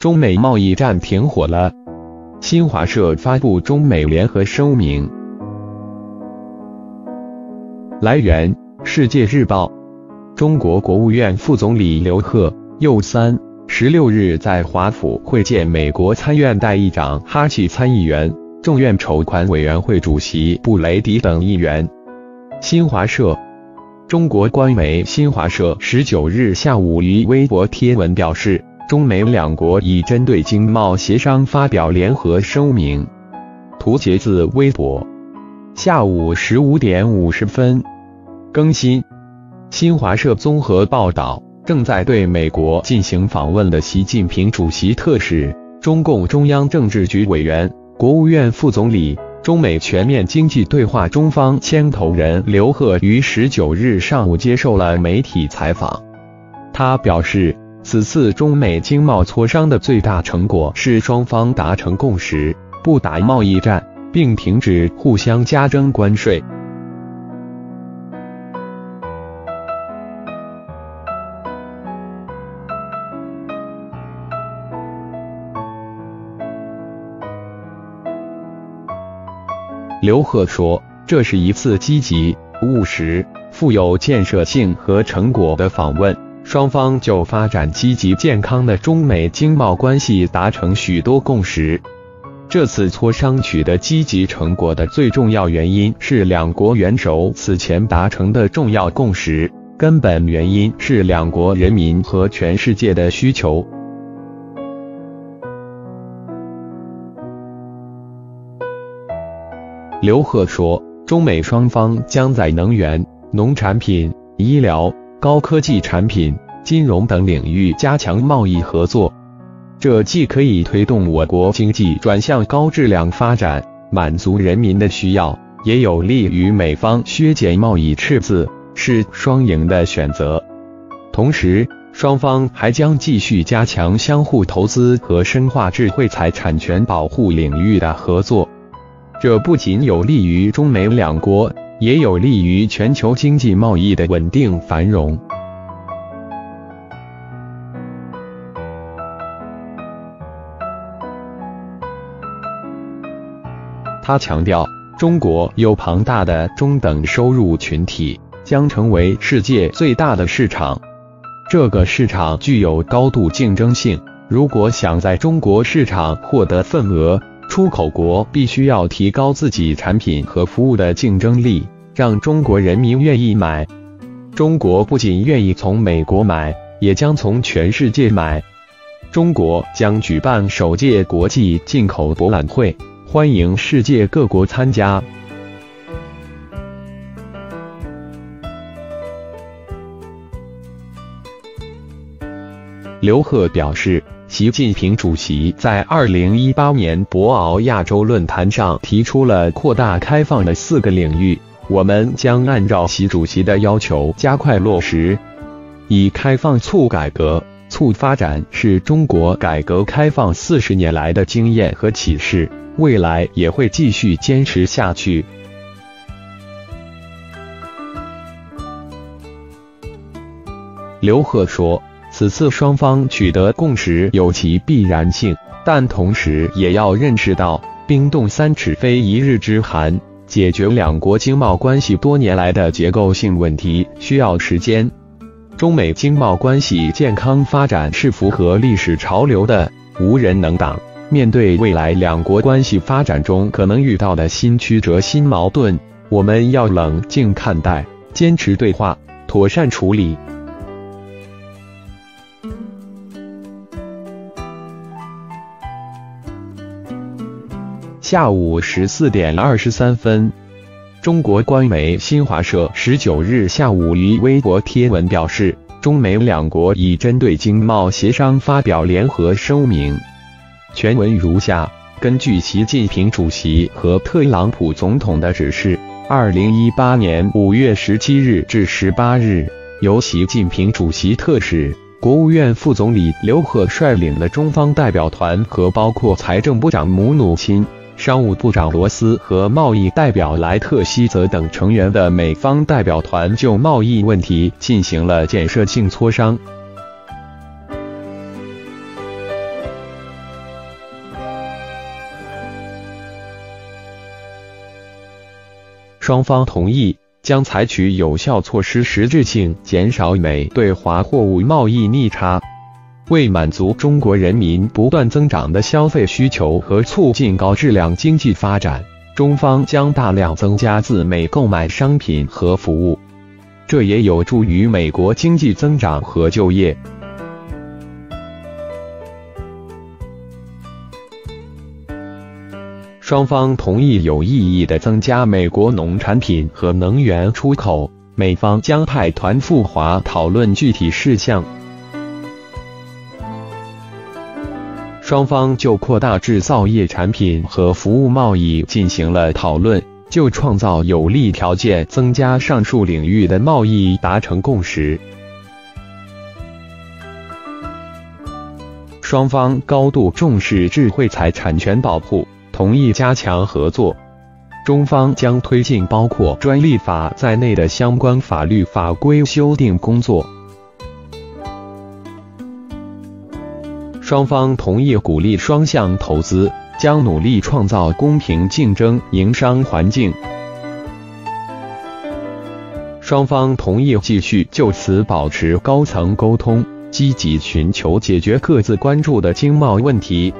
中美贸易战停火了。新华社发布中美联合声明。来源：世界日报。中国国务院副总理刘鹤又16日在华府会见美国参院代议长哈奇参议员、众院筹款委员会主席布雷迪等议员。新华社。中国官媒新华社19日下午于微博贴文表示，中美两国已针对经贸协商发表联合声明。图截自微博。下午15点50分。更新。新华社综合报道，正在对美国进行访问的习近平主席特使、中共中央政治局委员、国务院副总理、中美全面经济对话中方牵头人刘鹤于19日上午接受了媒体采访。他表示，此次中美经贸磋商的最大成果是双方达成共识，不打贸易战，并停止互相加征关税。刘鹤说，这是一次积极、务实、富有建设性和成果的访问，双方就发展积极健康的中美经贸关系达成许多共识。这次磋商取得积极成果的最重要原因是两国元首此前达成的重要共识，根本原因是两国人民和全世界的需求。刘鹤说，中美双方将在能源、农产品、医疗、高科技产品、金融等领域加强贸易合作。这既可以推动我国经济转向高质量发展，满足人民的需要，也有利于美方削减贸易赤字，是双赢的选择。同时，双方还将继续加强相互投资和深化智慧财产权保护领域的合作。这不仅有利于中美两国，也有利于全球经济贸易的稳定繁荣。他强调，中国有庞大的中等收入群体，将成为世界最大的市场。这个市场具有高度竞争性，如果想在中国市场获得份额，出口国必须要提高自己产品和服务的竞争力，让中国人民愿意买。中国不仅愿意从美国买，也将从全世界买。中国将举办首届国际进口博览会，欢迎世界各国参加。刘鹤表示，习近平主席在2018年博鳌亚洲论坛上提出了扩大开放的4个领域，我们将按照习主席的要求加快落实。以开放促改革、促发展是中国改革开放40年来的经验和启示，未来也会继续坚持下去。刘鹤说，此次双方取得共识有其必然性，但同时也要认识到，冰冻三尺非一日之寒，解决两国经贸关系多年来的结构性问题需要时间。中美经贸关系健康发展是符合历史潮流的，无人能挡。面对未来两国关系发展中可能遇到的新曲折、新矛盾，我们要冷静看待，坚持对话，妥善处理。下午14点23分，中国官媒新华社19日下午于微博贴文表示，中美两国已针对经贸协商发表联合声明。全文如下：根据习近平主席和特朗普总统的指示，2018年5月17日至18日，由习近平主席特使、国务院副总理刘鹤率领的中方代表团和包括财政部长姆努钦、商务部长罗斯和贸易代表莱特希泽等成员的美方代表团就贸易问题进行了建设性磋商。 双方同意将采取有效措施，实质性减少美对华货物贸易逆差。为满足中国人民不断增长的消费需求和促进高质量经济发展，中方将大量增加自美购买商品和服务，这也有助于美国经济增长和就业。双方同意有意义地增加美国农产品和能源出口，美方将派团赴华讨论具体事项。双方就扩大制造业产品和服务贸易进行了讨论，就创造有利条件增加上述领域的贸易达成共识。双方高度重视智慧财产权保护，同意加强合作。中方将推进包括专利法在内的相关法律法规修订工作。双方同意鼓励双向投资，将努力创造公平竞争营商环境。双方同意继续就此保持高层沟通，积极寻求解决各自关注的经贸问题。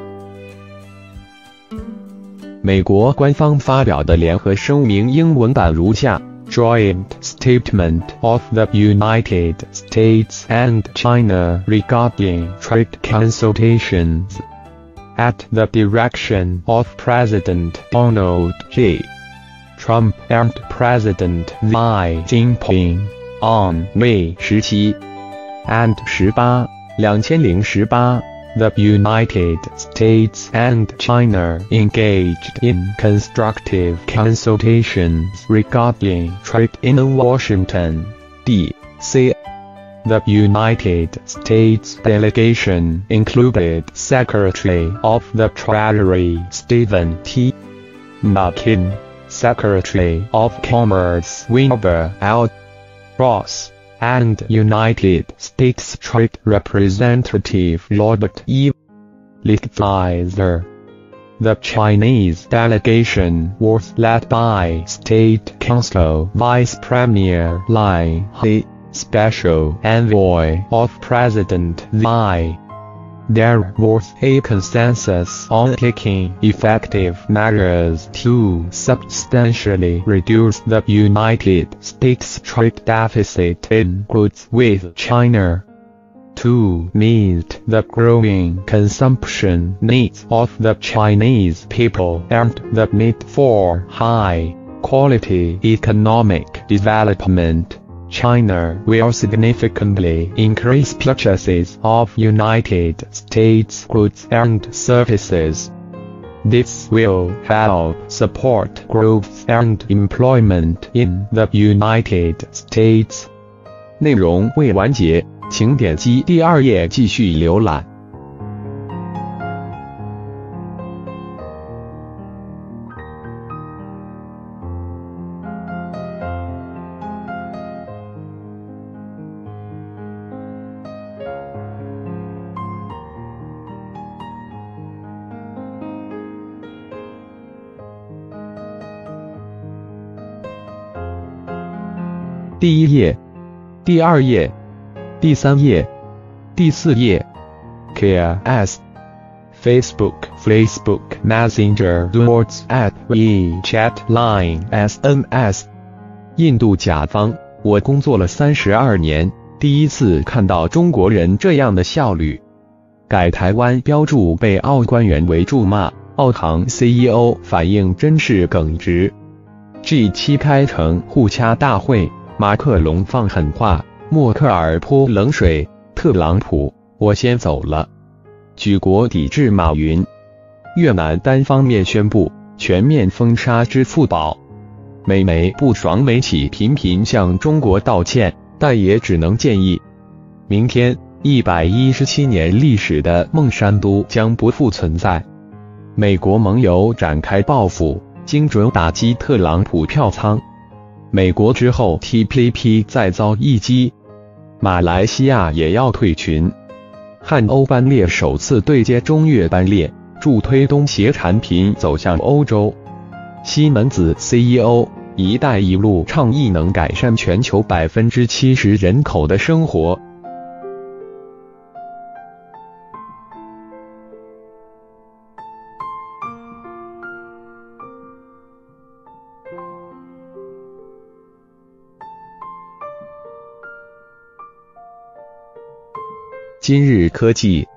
美国官方发表的联合声明英文版如下：Joint Statement of the United States and China regarding trade consultations at the direction of President Donald J. Trump and President Xi Jinping on May 17 and 18, 2018. The United States and China engaged in constructive consultations regarding trade in Washington, D.C. The United States delegation included Secretary of the Treasury Stephen T. Mnuchin, Secretary of Commerce Wilbur L. Ross, and United States Trade Representative Robert E. Lighthizer. The Chinese delegation was led by State Council Vice Premier Lai He, Special Envoy of President Xi. There was a consensus on taking effective measures to substantially reduce the United States trade deficit in goods with China. To meet the growing consumption needs of the Chinese people and the need for high-quality economic development, China will significantly increase purchases of United States goods and services. This will help support growth and employment in the United States. 内容未完结，请点击第2页继续浏览。第1页、第2页、第3页、第4页。KS Facebook Messenger WhatsApp WeChat Line SMS。 印度甲方，我工作了32年，第一次看到中国人这样的效率。改台湾标注被澳官员为咒骂，澳航 CEO 反应真是耿直。G7 开城互掐大会，马克龙放狠话，默克尔泼冷水，特朗普，我先走了。举国抵制马云。越南单方面宣布全面封杀支付宝。美媒不爽媒体频频向中国道歉，但也只能建议，明天117年历史的孟山都将不复存在。美国盟友展开报复，精准打击特朗普票仓。美国之后 TPP 再遭一击，马来西亚也要退群。汉欧班列首次对接中越班列，助推东协产品走向欧洲。西门子 CEO “一带一路”倡议能改善全球70%人口的生活。今日科技